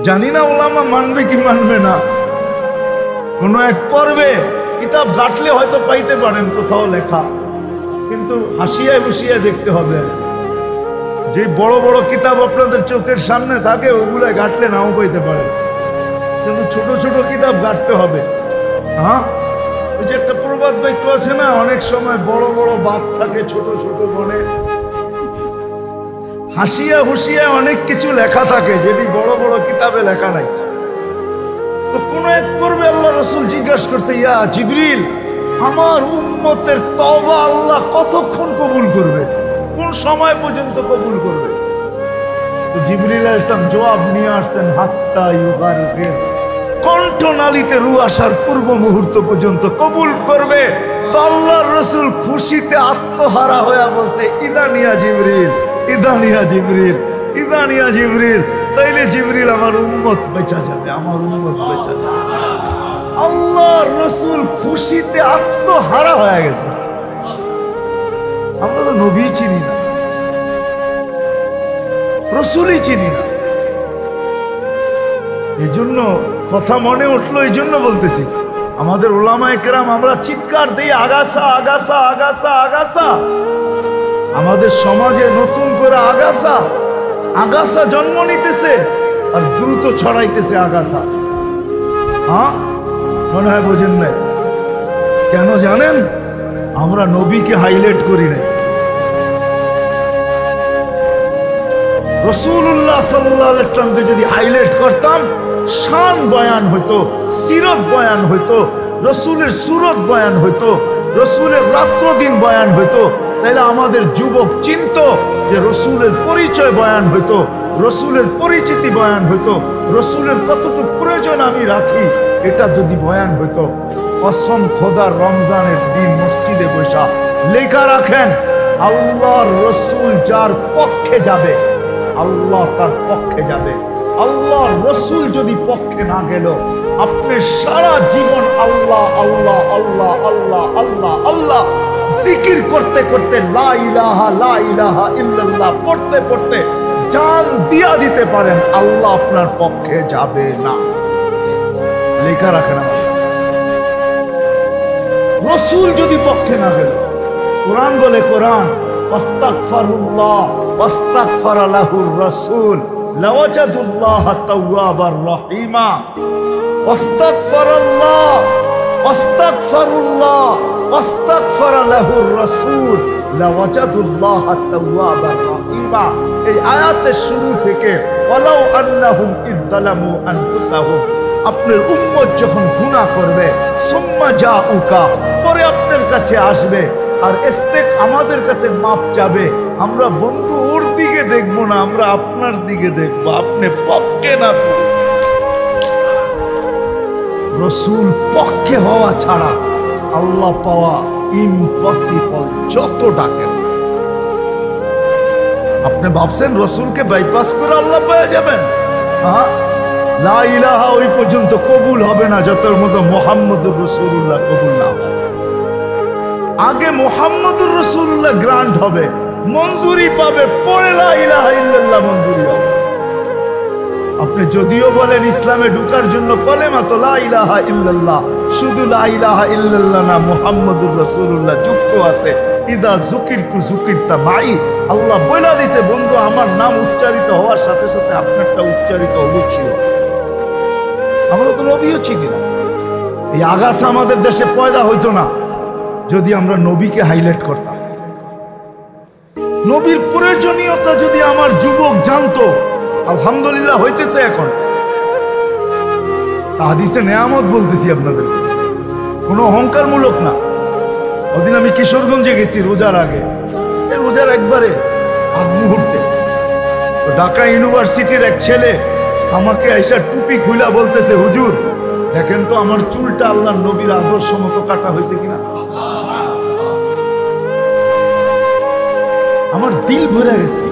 জানি না ওলামা মানবে কি মানবে না। কোনো এক পর্বে কিতাব ঘাটলে হয়তো পাইতে পারেন কোথাও লেখা, কিন্তু হাসিয়ায় বসিয়ায় দেখতে হবে। যে বড় বড় কিতাব আপনাদের চোখের সামনে থাকে ওগুলায় ঘাটলে নাও পাইতে পারেন, কিন্তু ছোট ছোট কিতাব ঘাটতে হবে। হ্যাঁ, ওই যে একটা প্রবাদ বাক্য আছে না, অনেক সময় বড় বড় বাদ থাকে ছোট ছোট বনে। হাসিয়া হুসিয়া অনেক কিছু লেখা থাকে যেটি বড় বড় কিতাবে লেখা নাই। তো কোন এক পর্বে আল্লাহ রসুল জিজ্ঞাসা করছে, ইয়া জিবরিল, আমার উম্মতের তওবা আল্লাহ কতক্ষণ কবুল করবে, কোন সময় পর্যন্ত কবুল করবে? তো জিবরিল আলাইহিস সালাম জবাব নিয়ে আসছেন, হাত্তা ইউগারকির, কণ্ঠনালীতে রূহ আসার পূর্ব মুহূর্ত পর্যন্ত কবুল করবে। তো আল্লাহর রসুল খুশিতে আত্মহারা হয়ে বলছে, ইদানিয়া জিবরিল, ইদানিয়া জিবরিল, ইদানিয়া জিবরিল। তাইলে জিবরিল আমার উম্মত বেঁচা যাবে, আমার উম্মত বেঁচা যাবে। আল্লাহর রসুল খুশিতে আত্মহারা হয়ে গেছে। আমরা তো নবী চিনি না, রসুলই চিনি না। এই জন্য কথা মনে উঠলো, এই জন্য বলতেছি, আমাদের ওলামায়ে কেরাম আমরা চিৎকার দিই আগাছা আগাছা আগাছা আগাছা। আমাদের সমাজে নতুন করে আগাছা আগাছা জন্ম নিতেছে আর দ্রুত ছড়াইতেছে আগাছা। হ্যাঁ, মনে হয় বোঝেন নাই। কেন জানেন? আমরা নবীকে হাইলাইট করি নাই। রাসূলুল্লাহ সাল্লাল্লাহু আলাইহি ওয়াসাল্লামকে যদি হাইলাইট করতাম, শান বয়ান হইতো, সিরত বয়ান হইতো, রসুলের সুরত বয়ান হইতো, রসুলের রাত্র দিন বয়ান হইতো, তাইলে আমাদের যুবক চিন্ত যে রসুলের পরিচয় বয়ান হইতো, রসুলের পরিচিতি বয়ান হইতো, রসুলের কতটুকু প্রয়োজন আমি রাখি এটা যদি বয়ান হইতো। কসম খোদার, রমজানের দিন মসজিদে বসা লেখা রাখেন, আল্লাহর রসুল যার পক্ষে যাবে আল্লাহ তার পক্ষে যাবে। আল্লাহর রসুল যদি পক্ষে না গেল, আপনি সারা জীবন আল্লাহ আল্লাহ আল্লাহ আল্লাহ আল্লাহ আল্লাহ জিকির করতে করতে লা ইলাহা লা ইলাহা ইল্লাল্লাহ পড়তে পড়তে জান দিয়া দিতে পারেন, আল্লাহ আপনার পক্ষে যাবে না। লেখা রাখেন, রসুল যদি পক্ষে না গেল। কোরআন বলে, কোরআন আস্তাগফিরুল্লাহ ওয়াস্তাগফারা লাহুর রাসূল লাওয়াজাদুল্লাহ তাওয়াবার রহিমা। আস্তাগফিরুল্লাহ আস্তাগফিরুল্লাহ ওয়াস্তাগফারা লাহুর রাসূল লাওয়াজাদুল্লাহ তাওয়াবার রহিমা। এই আয়াতের শুরু থেকে ওয়ালাউ আন্নাহুম ইযলামু আনফুসাহুম, আপনার উম্মত যখন গুনাহ করবে, সুম্মা জাউকা, পরে আপনার কাছে আসবে আর ইস্তেক আমাদের কাছে মাপ চাবে, আমরা বন্ধু ওর দিকে দেখবো না, আমরা আপনার দিকে দেখবো, আপনি পক্ষে না। রসুল পক্ষে হওয়া ছাড়া আল্লাহ পাওয়া ইম্পসিবল, যত ডাকেন। আপনি ভাবছেন রসুলকে বাইপাস করে আল্লাহ পেয়ে যাবেন? হ্যাঁ, লা ইলাহা ওই পর্যন্ত কবুল হবে না যতর মতো মুহাম্মদুর রাসূলুল্লাহ কবুল না হয়। আগে মুহাম্মদুর রাসূলুল্লাহ গ্রান্ট হবে, মঞ্জুরি পাবে, পরে লা ইলাহা ইল্লাল্লাহ মঞ্জুরি হবে। আপনি যদিও বলেন ইসলামে ঢোকার জন্য কলেমা তো লা ইলাহা ইল্লাল্লাহ, শুধু লা ইলাহা ইল্লাল্লাহ না, মুহাম্মদুর রাসূলুল্লাহ যুক্ত আছে। ইদা যুকিরতু যুকিরতা মাই, আল্লাহ বলে দিয়েছে, বন্ধু আমার নাম উচ্চারিত হওয়ার সাথে সাথে আপনারটা উচ্চারিত অবশ্যই। আমরা তো নবীও চিনি না। এই আগাছা আমাদের দেশে পয়দা হইতো না যদি আমরা নবীকে হাইলাইট করতাম। নবীর প্রয়োজনীয়তা যদি আমার যুবক জানতো, আলহামদুলিল্লাহ হইতেছে এখন। হাদিসে নেয়ামত বলতেছি আপনাদের, কোনো অহংকারমূলক না। ওদিন আমি কিশোরগঞ্জে গেছি রোজার আগে, রোজার একবারে আগ মুহূর্তে ঢাকা ইউনিভার্সিটির এক ছেলে আমাকে আইসা টুপি খুলা বলতেছে, হুজুর দেখেন তো আমার চুলটা আল্লাহর নবীর আদর্শ মতো কাটা হয়েছে কিনা। আমার দিল ভরে গেছে।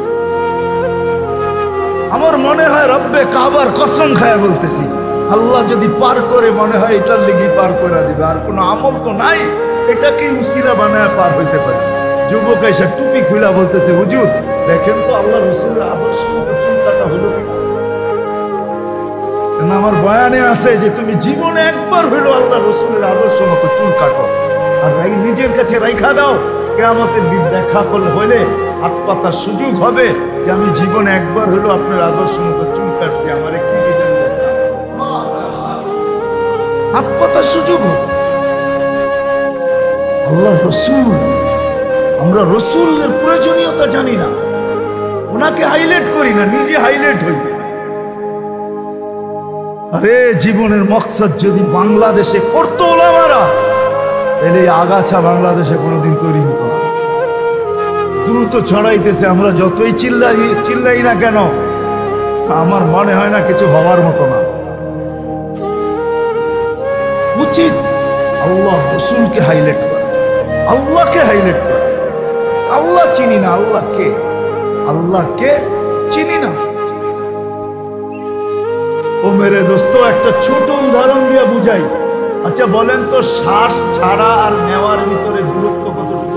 আমার মনে হয় রব্বে কাবার কসম খায়া বলতেছি, আল্লাহ যদি পার করে, মনে হয় এটার লেগে পার করে দিবে, আর কোনো আমল তো নাই, এটাকে উসিলা বানায় পার হইতে পারে। যুবক এসে টুপি খুলা বলতেছে, হুজুর দেখেন তো আল্লাহ রসুলের আদর্শ মতো চুল কাটা হলো কিনা। আমার বয়ানে আছে যে তুমি জীবনে একবার হইলো আল্লাহ রসুলের আদর্শ মতো চুল কাটো আর নিজের কাছে রাইখা দাও, কিয়ামতের দিন দেখা করলে হলে হাত পাতার সুযোগ হবে যে আমি জীবনে একবার হইলো আপনার আদর্শ মতো চুল কাটছি, আমার কি দিবেন দেখা, হাত পাতার সুযোগ হবে। আল্লাহ রসুল, আমরা রসুলের প্রয়োজনীয়তা জানি না, ওনাকে হাইলাইট করি না, নিজে হাইলাইট হই। আরে জীবনের মকসদ যদি বাংলাদেশে করতো ওলামারা, তাহলে এই আগাছা বাংলাদেশে কোনোদিন তৈরি হতো না। দ্রুত ছড়াইতেছে, আমরা যতই চিল্লাই না কেন, আমার মনে হয় না কিছু হওয়ার মতো না। উচিত আল্লাহ রসুলকে হাইলাইট করে, আল্লাহকে হাইলাইট করে। আল্লাহ চিনি না, আল্লাহকে, আল্লাহকে চিনি না। ও মেরে দোস্ত, একটা ছোট উদাহরণ দিয়ে বুঝাই। আচ্ছা বলেন তো, শ্বাস ছাড়া আর নেওয়ার ভিতরে দূরত্ব কতটুকু?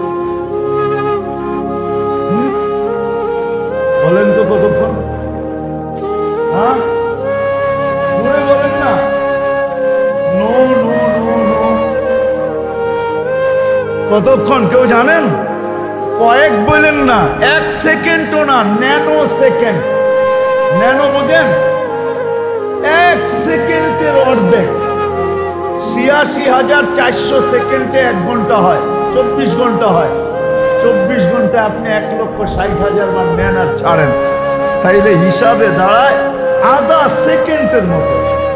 বলেন তো কতক্ষণ? হ্যাঁ জোরে বলেন না। নো নো নো নো, কতক্ষণ কেউ জানেন? কয়েক বলেন না, 1 সেকেন্ডও না, ন্যানো সেকেন্ড। ন্যানো বোঝেন? 1 সেকেন্ডের অর্ধেক। ৮৬,৪০০ সেকেন্ডে 1 ঘন্টা হয়, 24 ঘন্টা হয়। 24 ঘন্টায় আপনি ১,৬০,০০০ বার নেন আর ছাড়েন, তাইলে হিসাবে দাঁড়ায় আধা সেকেন্ডের মতো।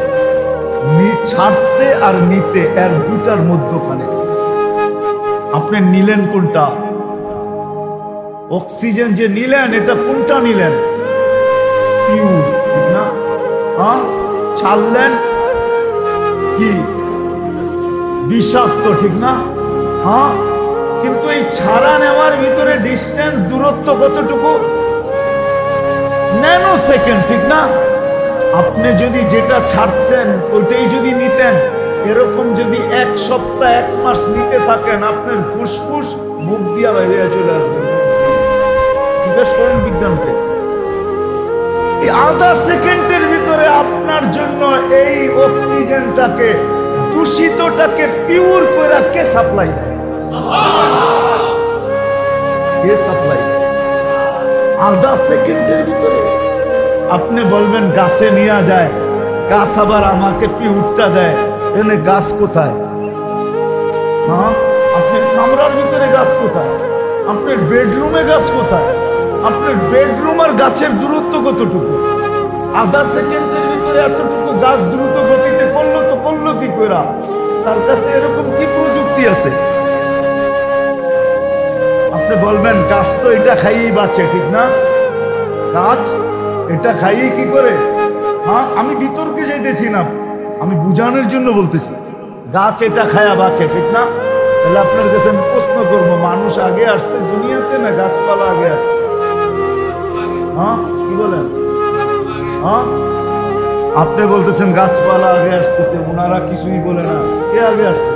ছাড়তে আর নিতে এর দুটার মধ্যখানে আপনি নিলেন কোনটা? অক্সিজেন যে নিলেন, এটা কোনটা নিলেন? পিওর, ঠিক না? হ্যাঁ, ছাড়লেন কি বিষাক্ত, ঠিক না? হ্যাঁ, কিন্তু এই ছাড়া নেওয়ার ভিতরে ডিস্টেন্স, দূরত্ব কতটুকু? ন্যানো সেকেন্ড, ঠিক না? আপনি যদি যেটা ছাড়ছেন ওইটাই যদি নিতেন, এরকম যদি 1 সপ্তাহ 1 মাস নিতে থাকেন, আপনার ফুসফুস মুখ দিয়া বাইরে চলে আসবে। জিজ্ঞেস করেন বিজ্ঞানকে। এই আধা সেকেন্ডের ভিতরে আপনার জন্য এই অক্সিজেনটাকে, দূষিতটাকে পিওর করে কে সাপ্লাই দেয়? কে সাপ্লাই দেয়? আধা সেকেন্ডের ভিতরে। আপনি বলবেন গাছে নিয়ে যায়, গাছ আবার আমাকে পিউরটা দেয়। এনে গাছ কোথায়? হ্যাঁ, আপনার কামরার ভিতরে গাছ কোথায়? আপনার বেডরুমে গাছ কোথায়? আপনার বেডরুম আর গাছের দূরত্ব কতটুকু? আধা সেকেন্ডের ভিতরে এতটুকু গাছ দ্রুত গতিতে করলো তো করলো কি করে? তার কাছে এরকম কি প্রযুক্তি আছে? আপনি বলবেন গাছ তো এটা খাইয়েই বাঁচে, ঠিক না? গাছ এটা খাইয়ে কি করে? হ্যাঁ, আমি বিতর্কে যাইতেছি না, আমি বুঝানোর জন্য বলতেছি। গাছ এটা খায়া বাঁচে, ঠিক না? তাহলে আপনার কাছে আমি প্রশ্ন করবো, মানুষ আগে আসছে দুনিয়াতে না গাছপালা আগে আসছে? হ্যাঁ, কি বলেন? হ্যাঁ, আপনি বলতেছেন গাছপালা আগে আসতেছে, ওনারা কিছুই বলে না। কে আগে আসছে?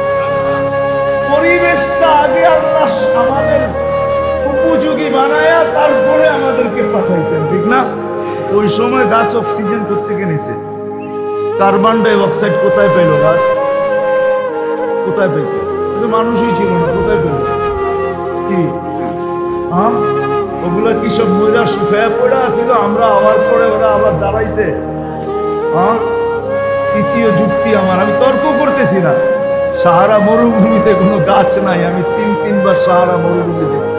পরিবেশটা আগে আল্লাহ আমাদের উপযোগী বানায়া তারপরে আমাদেরকে পাঠাইছেন, ঠিক না? ওই সময় গাছ অক্সিজেন কোথেকে নিছে? কার্বন ডাই অক্সাইড কোথায় পেল গাছ? কোথায় পেয়েছে? মানুষই ছিল না, কোথায় পেল? কি হ্যাঁ, ওগুলা কি সব ময়লা শুকায় পড়ে আসছিল? আমরা আবার পরে ওরা আবার দাঁড়াইছে। হ্যাঁ, তৃতীয় যুক্তি আমার, আমি তর্ক করতেছি না। সাহারা মরুভূমিতে কোনো গাছ নাই। আমি 3-3 সাহারা মরুভূমি দেখছি।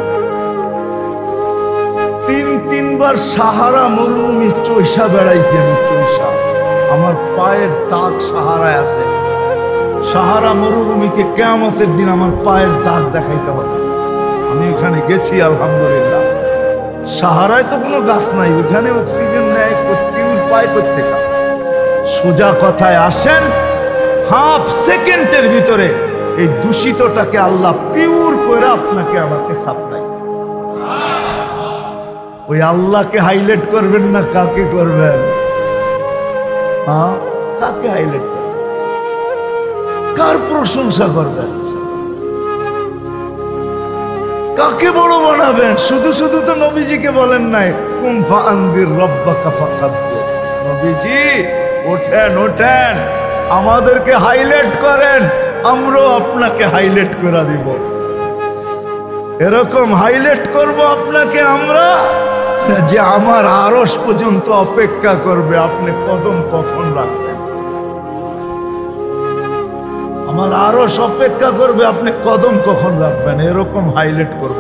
3-3 সাহারা মরুভূমি চৈষা বেড়াইছি আমি, চৈষা। আমার পায়ের দাগ সাহারায় আছে। সাহারা মরুভূমিকে কিয়ামতের দিন আমার পায়ের দাগ দেখাইতে হবে। আমি ওখানে গেছি আলহামদুলিল্লাহ। সাহারায় তো কোনো গাছ নাই, ওখানে অক্সিজেন নেয় পিওর পায় প্রত্যেকা। সোজা কথায় আসেন, হাফ সেকেন্ডের ভিতরে এই দূষিতটাকে আল্লাহ পিওর করে আপনাকে আমাকে সাপ্লাই। ওই আল্লাহকে হাইলাইট করবেন না কাকে করবেন? হ্যাঁ, কাকে হাইলাইট করবেন? কার প্রশংসা করবেন? কাকে বড় বানাবেন? শুধু শুধু তো নবীজিকে বলেন নাই কুম ফাআনদির রাব্বাকা ফাকাব্বির। নবীজি ওঠেন ওঠেন, আমাদেরকে হাইলাইট করেন, আমরাও আপনাকে হাইলাইট করে দিব। এরকম হাইলাইট করব আপনাকে আমরা যে আমার আরশ পর্যন্ত অপেক্ষা করবে আপনি কদম কখন রাখবেন। আমার আরশ অপেক্ষা করবে আপনি কদম কখন রাখবেন, এরকম হাইলাইট করব।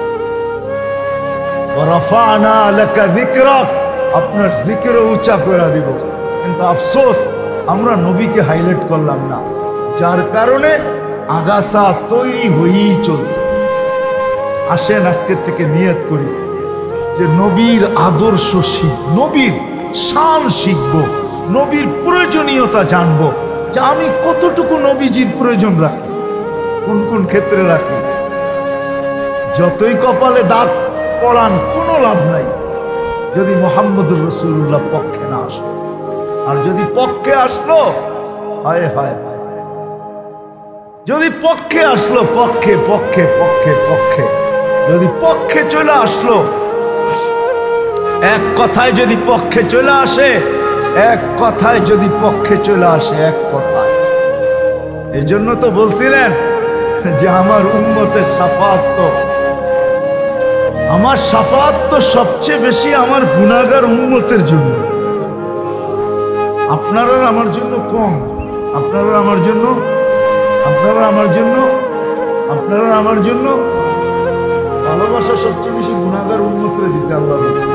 ওয়ারাফা'না লাকা যিকরাক, আপনার জিকিরও উঁচা করে দিব। কিন্তু আফসোস আমরা নবীকে হাইলাইট করলাম না, যার কারণে আগাছা তৈরি হয়েই চলছে। আসেন আজকের থেকে নিয়ত করি যে নবীর আদর্শ শিখ, নবীর শান শিখব, নবীর প্রয়োজনীয়তা জানব, যে আমি কতটুকু নবীজির প্রয়োজন রাখি, কোন কোন ক্ষেত্রে রাখি। যতই কপালে দাগ পড়ান কোনো লাভ নাই যদি মুহাম্মদুর রাসূলুল্লাহ পক্ষে না আসে। আর যদি পক্ষে আসলো, হায় হায় হায়, যদি পক্ষে আসলো, পক্ষে পক্ষে পক্ষে পক্ষে যদি পক্ষে চলে আসলো, এক কথায় যদি পক্ষে চলে আসে, এক কথায় যদি পক্ষে চলে আসে, এক কথায়। এই জন্য তো বলছিলেন যে আমার উম্মতের শাফাত তো, আমার শাফাত তো সবচেয়ে বেশি আমার গুনাহগার উম্মতের জন্য। আপনারা আমার জন্য কম, আপনারা আমার জন্য, আপনারা আমার জন্য, আপনারা আমার জন্য। ভালোবাসা সবচেয়ে বেশি গুনাহগার উম্মতরে দিছে আল্লাহ রাসূল।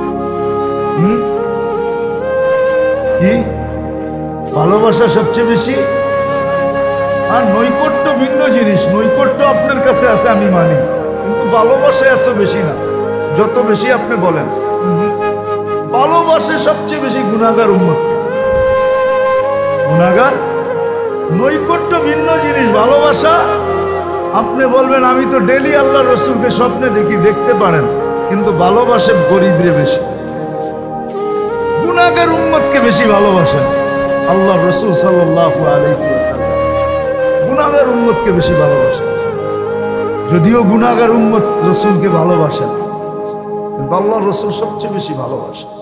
কি ভালোবাসা সবচেয়ে বেশি? আর নৈকট্য ভিন্ন জিনিস, নৈকট্য আপনার কাছে আছে আমি মানি, কিন্তু ভালোবাসা এত বেশি না যত বেশি আপনি বলেন। ভালোবাসে সবচেয়ে বেশি গুনাহগার উম্মতকে, গুনাহগার। নৈকট্য ভিন্ন জিনিস, ভালোবাসা আপনি বলবেন আমি তো ডেলি আল্লাহ রসুলকে স্বপ্নে দেখি, দেখতে পারেন, কিন্তু ভালোবাসে গরিবরে বেশি, গুনাহগার উম্মতকে বেশি ভালোবাসেন। আল্লাহ রসুল সাল্লাল্লাহু আলাইহি ওয়াসাল্লাম গুনাহগার উম্মতকে বেশি ভালোবাসেন। যদিও গুনাহগার উম্মত রসুলকে ভালোবাসেন, কিন্তু আল্লাহ রসুল সবচেয়ে বেশি ভালোবাসেন।